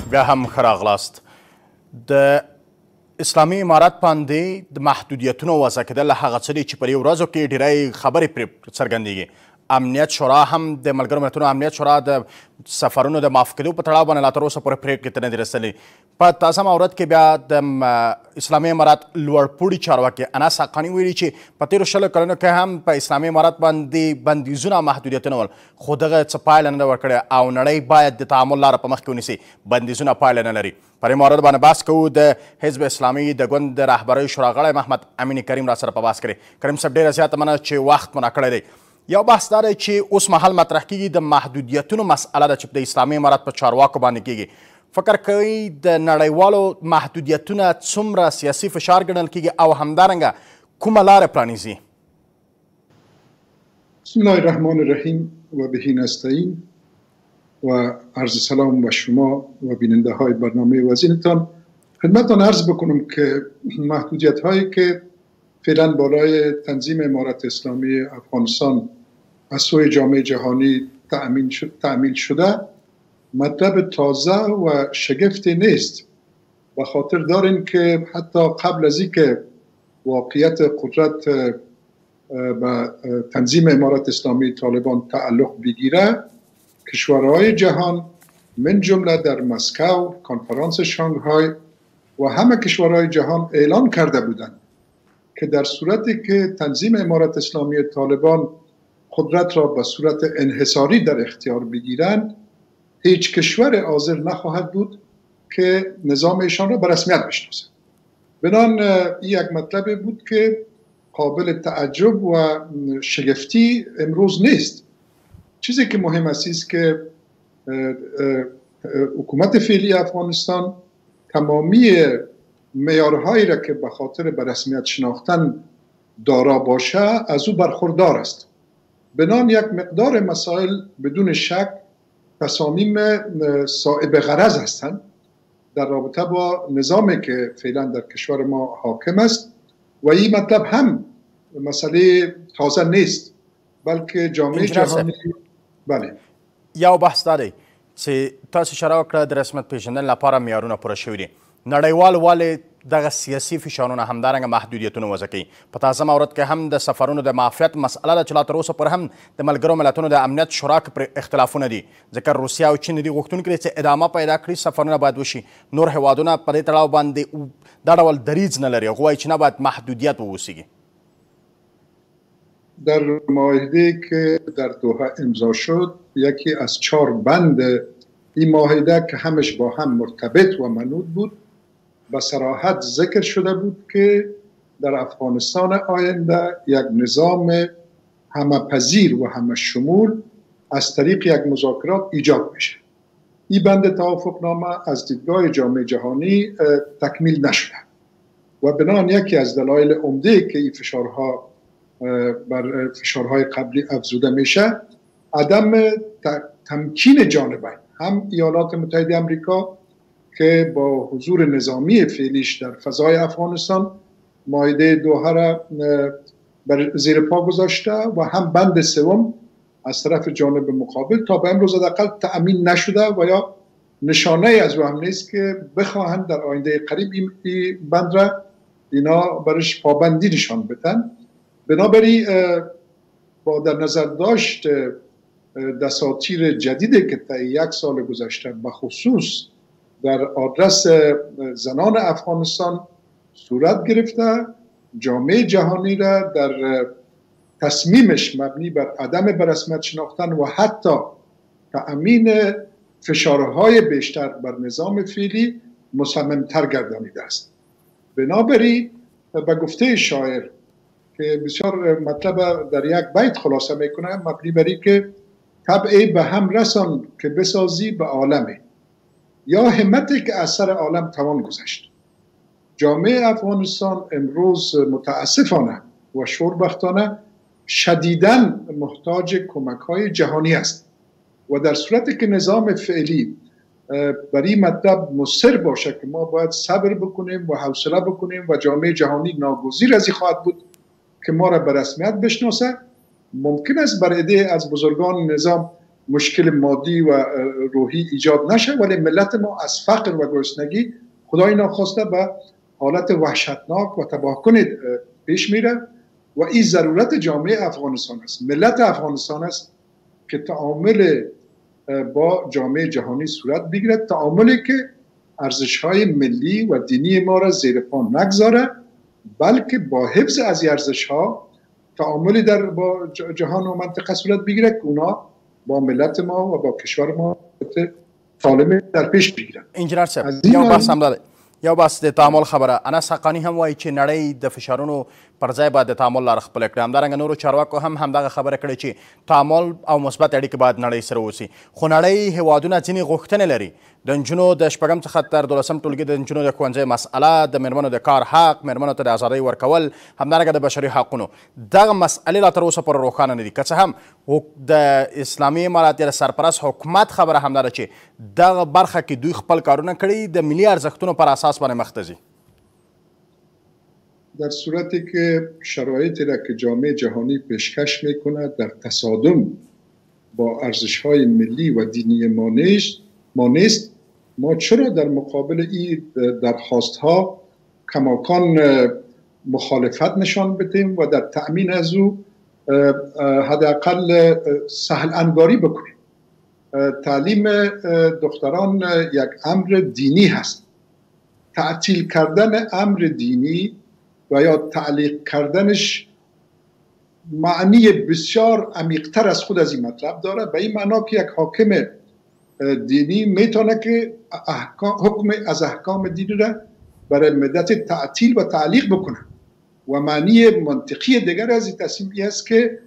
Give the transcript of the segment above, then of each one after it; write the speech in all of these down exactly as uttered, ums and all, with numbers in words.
بیا هم ښه راغلاست. د اسلامي امارت باندې د محدودیتونو وضع کېدل هغه څه دي چې په دې ورځو کې ډېری خبرې پرې څرګندېږي. امنیت شورا هم د ملګرو ملتونو امنیت شورا د سفرونو د معاف کېدو په تړاو باندې لا تر اوسه پورې پرېکړې ته نه دي رسېدلې. په تازه مورد کې بیا د اسلامي امارت لوړپوړي چارواکي انس حقاني ویلي چې په تېرو شلو کلونو کې هم په اسلامي امارت باندې بندیزونه محدودیتونه ول، خو دغه څه پایله نه ده ورکړې او نړۍ باید د تعامل لاره په مخ کې ونیسي. بندیزونه پایله نه لري. پر دې مورد باندې بحث کوو د حزب اسلامي د ګوند د رهبرۍ شورا غړی محمد امین کریم را سره په بحث کړی. کریم صاحب ډېره زیاته مننه چې وخت مو راکړی دی. یو بحث دا دی چې اوس مهال مطرح کېږي د محدودیتونو مسئله ده چې د اسلامي امارت په چارواکو باندې کېږي. فکر کوئ د نړیوالو محدودیتونه څومره سیاسي فشار ګڼل کېږي او همدارنګه کومه لاره پرانیزي؟ بسم الله الرحمن الرحیم و به نستعین و عرض سلام و شما و بیننده های برنامه وزینتان. خدمتتان عرض بکنم که محدودیت هایی که فعلا بالای تنظیم امارت اسلامی افغانستان از سوی جامعه جهانی تأمین شد، تأمین شده مطلب تازه و شگفتی نیست. و خاطر دارین که حتی قبل از اینکه واقعیت قدرت به تنظیم امارت اسلامی طالبان تعلق بگیره، کشورهای جهان من جمله در مسکو، کنفرانس شانگهای و همه کشورهای جهان اعلان کرده بودند که در صورتی که تنظیم امارت اسلامی طالبان قدرت را به صورت انحصاری در اختیار بگیرند، هیچ کشور حاضر نخواهد بود که نظام ایشان را به رسمیت بشناسد. بنان این یک مطلب بود که قابل تعجب و شگفتی امروز نیست. چیزی که مهم است که حکومت فعلی افغانستان تمامی معیارهایی را که به خاطر به رسمیت شناختن دارا باشه از او برخوردار است. بنان یک مقدار مسائل بدون شک تصامیم صائب غرض هستند در رابطه با نظامی که فعلا در کشور ما حاکم است و این مطلب هم مسئله تازه نیست بلکه جامعه جهانی. بله، یو بحث دا دی چې تاسو اشاره وکړه د رسمیت پېژندنې لپاره معیارونه پوره شوي دي. نړیوال ولې دغه سیاسي فشارونه همدارنګه محدودیتونه وضع کوي؟ په تازه مورد کې هم د سفرونو د معافیت مسئله ده چې لا تر اوسه پورې هم د ملګرو ملتونو د امنیت شورا کې پرې اختلافونه دي، ځکه روسیه او چین دي غوښتونکي دي چې ادامه پیدا کړي، سفرونه باید وشي. نور هیوادونه په دې تړاو باندې دا ډول دریځ نه لري، هغوی وایي چې نه باید محدودیت واوسیږي. در معاهده که در دوحه امضا شد یکی از چهار بند این معاهده که همش با هم مرتبط و منوط بود به صراحت ذکر شده بود که در افغانستان آینده یک نظام همه پذیر و همه شمول از طریق یک مذاکرات ایجاد میشه. این بند توافقنامه از دیدگاه جامعه جهانی تکمیل نشده و بنابراین یکی از دلایل عمده که این فشارها بر فشارهای قبلی افزوده میشه عدم تمکین جانبین، هم ایالات متحده آمریکا که با حضور نظامی فعلیش در فضای افغانستان معاهده دوحه را بر زیر پا گذاشته و هم بند سوم از طرف جانب مقابل تا به امروز حداقل تأمین نشده و یا نشانه از او هم نیست که بخواهند در آینده قریب این بند را اینا برش پابندی نشان بدن. بنابراین با در نظر داشت دساتیر جدیدی که تا یک سال گذشته بخصوص در آدرس زنان افغانستان صورت گرفته، جامعه جهانی را در تصمیمش مبنی بر عدم برسمیت شناختن و حتی تأمین فشارهای بیشتر بر نظام فعلی مصممتر گردانیده است. بنابراین به گفته شاعر که بسیار مطلب در یک بیت خلاصه میکنه، مبنی بر این که طبعی به هم رسان که بسازی به عالمی، یا همتی که از سر عالم توان گذشت. جامعه افغانستان امروز متاسفانه و شوربختانه شدیداً محتاج کمک های جهانی است و در صورتی که نظام فعلی بر این مطلب مصر باشه که ما باید صبر بکنیم و حوصله بکنیم و جامعه جهانی ناگزیر از این خواهد بود که ما را به رسمیت بشناسه، ممکن است بر عده از بزرگان نظام مشکل مادی و روحی ایجاد نشه، ولی ملت ما از فقر و گرسنگی خدای ناخواسته به حالت وحشتناک و تباهکن پیش میره و این ضرورت جامعه افغانستان است، ملت افغانستان است که تعامل با جامعه جهانی صورت بگیرد، تعاملی که ارزش‌های ملی و دینی ما را زیر پا نگذاره، بلکه با حفظ از این ارزش‌ها تعاملی در با جهان و منطقه صورت بگیره که اونا با ملت ما و با کشور ما سالم در پیش بگیرن. انجینر صاحب یو بحث هم داره، یو بحث د تعامل خبره. انس حقانی هم وایي چې نړۍ د فشارونو پر ځای باید د تعامل لاره خپله کړي. همدارنګه نورو چارواکو هم همدغه خبره کړې چې تعامل او مثبت اړیکې باید نړۍ سره وسي. خو نړۍ هیوادونه ځینې غوښتنې لري، د نجونو د شپږم څخه تر دولسم ټولګي د نجونو د ښوونځي مسئله، د میرمنو د کار حق، میرمنو ته د ازادۍ ورکول، همدارنګه د بشري حقونو. دغه مسئلې لا تر اوسه پورې روښانه نه دي. که څه هم د اسلامي امارات یا د سرپرست حکومت خبره همدا ده چې دغه برخه کې دوی خپل کارونه کړي د ملي ارزښتونو پر اساس باندې مخ ته ځي. در صورتی که شرایطی را که جامعه جهانی پیشکش میکنه در تصادم با ارزش‌های ملی و دینی ما نیست ما نیست ما چرا در مقابل این درخواست‌ها کماکان مخالفت نشان بدیم و در تأمین از او حداقل سهل انگاری بکنیم. تعلیم دختران یک امر دینی هست. تعطیل کردن امر دینی و یا تعلیق کردنش معنی بسیار عمیق‌تر از خود از این مطلب داره، به این معنا که یک حاکم دینی میتونه که احکام حکم از احکام دینی را برای مدت تعطیل و تعلیق بکنه و معنی منطقی دیگر از این تصمیم است که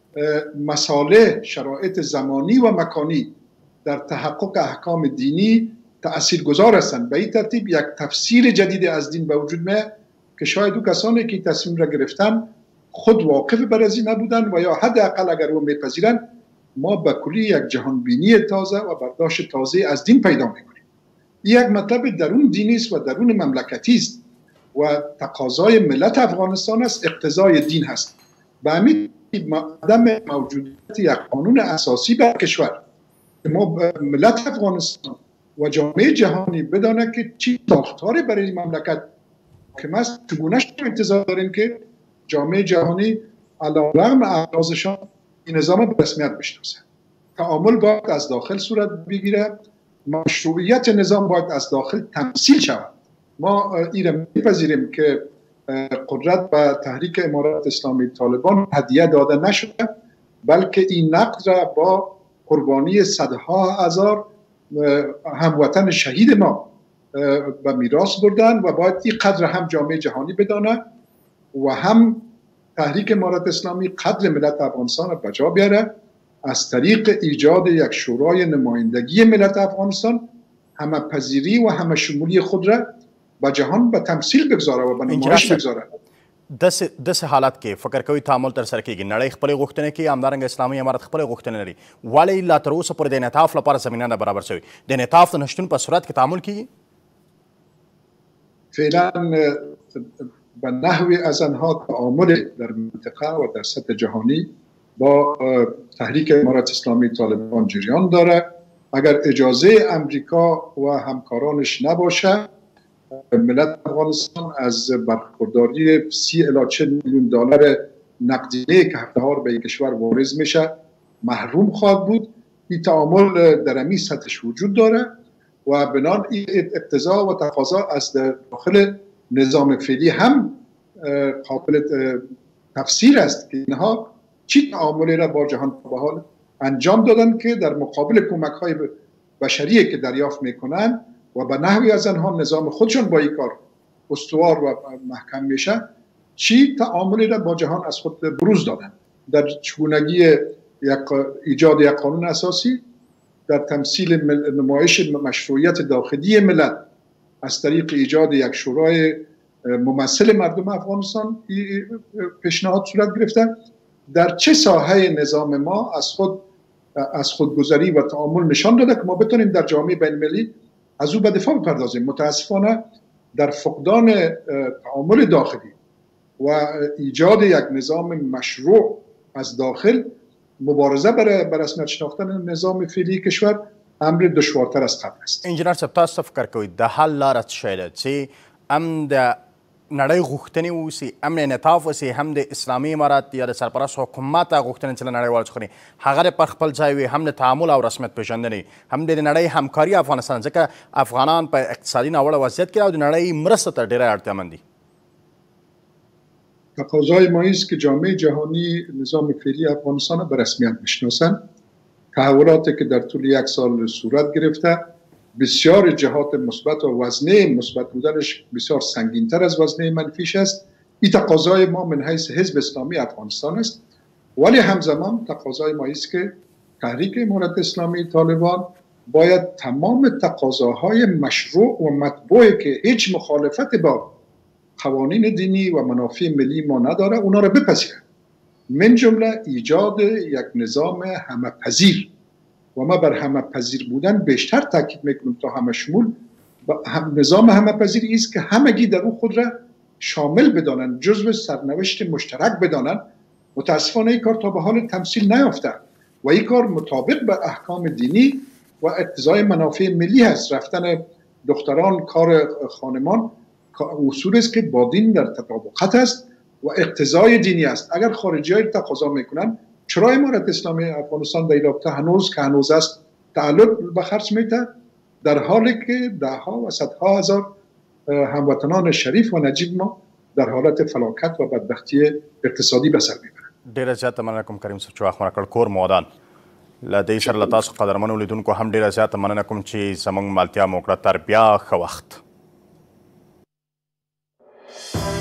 مسائل شرایط زمانی و مکانی در تحقق احکام دینی تاثیرگذار هستند. به این ترتیب یک تفسیر جدید از دین به وجود میاد که شاید او کسانی که تصمیم را گرفتن خود واقف بر از این نبودن و یا حداقل اگر او میپذیرن ما به کلی یک جهانبینی تازه و برداشت تازه از دین پیدا میکنیم. این یک مطلب درون دینی است و درون مملکتی است و تقاضای ملت افغانستان است، اقتضای دین هست. به همین عدم موجودیت یک قانون اساسی بر کشور ما ملت افغانستان و جامعه جهانی بدانه که چی ساختاری برای این مملکت که ما چگونه انتظار داریم که جامعه جهانی علیرغم اعراضشان این نظام به رسمیت بشناسه. تعامل باید از داخل صورت بگیره، مشروعیت نظام باید از داخل تمثیل شود. ما این را میپذیریم که قدرت و تحریک امارت اسلامی طالبان هدیه داده نشده، بلکه این نقد را با قربانی صدها هزار هموطن شهید ما به میراث بردن و باید این قدر هم جامعه جهانی بدانه و هم تحریک امارت اسلامی قدر ملت افغانستان را به جا بیاره از طریق ایجاد یک شورای نمایندگی ملت افغانستان همه پذیری و همه شمولی خود را به جهان به تمثیل بگذاره و به نمایش بگذاره. داسې حالات کې فکر کوي تعامل ترسره کیږي، نړۍ خپلې غوښتنې کوي، همدارنګه اسلامي امارت خپلې غوښتنې لري، ولې لا تر اوسه پورې د انعطاف لپاره زمینه نه برابر شوې؟ د انعطاف د نشتون په صورت کې تعامل کیږي؟ فعلا به نحوی از آنها تعامل در منطقه و در سطح جهانی با تحریک امارت اسلامی طالبان جریان داره. اگر اجازه امریکا و همکارانش نباشه ملت افغانستان از برخورداری سی الی چهل میلیون دلار نقدینه که هفته ها به این کشور وارد میشه محروم خواهد بود. این تعامل در این سطحش وجود داره و بنان این اقتضا و تقاضا از داخل نظام فعلی هم قابل تفسیر است که اینها چی تعاملی را با جهان به حال انجام دادن که در مقابل کمک های بشری که دریافت میکنن و به نحوی از آنها نظام خودشون با این کار استوار و محکم میشه چی تعاملی را با جهان از خود بروز دادن در چگونگی یک ایجاد یک قانون اساسی، در تمثیل نمایش مشروعیت داخلی ملت از طریق ایجاد یک شورای ممثل مردم افغانستان پیشنهاد صورت گرفته. در چه ساحه نظام ما از خود از خودگذری و تعامل نشان داده که ما بتونیم در جامعه بین‌المللی از او به دفاع بپردازیم. متاسفانه در فقدان تعامل داخلی و ایجاد یک نظام مشروع از داخل مبارزه برای به رسمیت شناختن نظام فعلی کشور امر دشوارتر از قبل است. انجینر صاحب تاسو فکر کوئ د حل لاره څه شی ده چې هم د نړۍ غوښتنې واوسي، هم انعطاف وسي، هم د اسلامي امارات یا د سرپرست حکومت غوښتنې چې له نړیوالو څخه دي هغه پر خپل ځای وي، هم د تعامل او رسمیت پېژندنې، هم د نړۍ همکاري افغانستان، ځکه افغانان په اقتصادي ناوړه وضعیت کې او د نړۍ مرسته ته ډېره اړتیامند دي. تقاضای ما است که جامعه جهانی نظام فعلی افغانستان را به رسمیت بشناسند. تحولاتی که در طول یک سال صورت گرفته بسیار جهات مثبت و وزنه مثبت بودنش بسیار سنگین‌تر از وزنه منفیش است. این تقاضای ما من حیث حزب اسلامی افغانستان است، ولی همزمان تقاضای ما است که تحریک امارت اسلامی طالبان باید تمام تقاضاهای مشروع و مطبوعی که هیچ مخالفت با قوانین دینی و منافع ملی ما نداره اونا را بپذیرند، من جمله ایجاد یک نظام همه پذیر. و ما بر همه پذیر بودن بیشتر تاکید میکنم تا همه شمول. هم نظام همه پذیری است که همگی در او خود را شامل بدانند، جزو سرنوشت مشترک بدانند. متاسفانه این کار تا به حال تمثیل نیافته و این کار مطابق به احکام دینی و اقتضای منافع ملی هست. رفتن دختران کار خانمان اصول است که با دین در تطابقت است و اقتضای دینی است. اگر خارجی های تقاضا میکنن چرا امارت اسلامی افغانستان در این رابطه هنوز که هنوز است تعلق به خرج میده، در حالی که ده ها و صدها هزار هموطنان شریف و نجیب ما در حالت فلاکت و بدبختی اقتصادی به سر میبرند. ډیره زیاته مننه کوم کریم صاحب چې وخت مراکړ کور مودان له دې سره له تاسو قدرمنو لیدونکو هم ډیره زیاته مننه کوم چې زموږ ملتیا مو وکړه. تر بیا ښه وخت.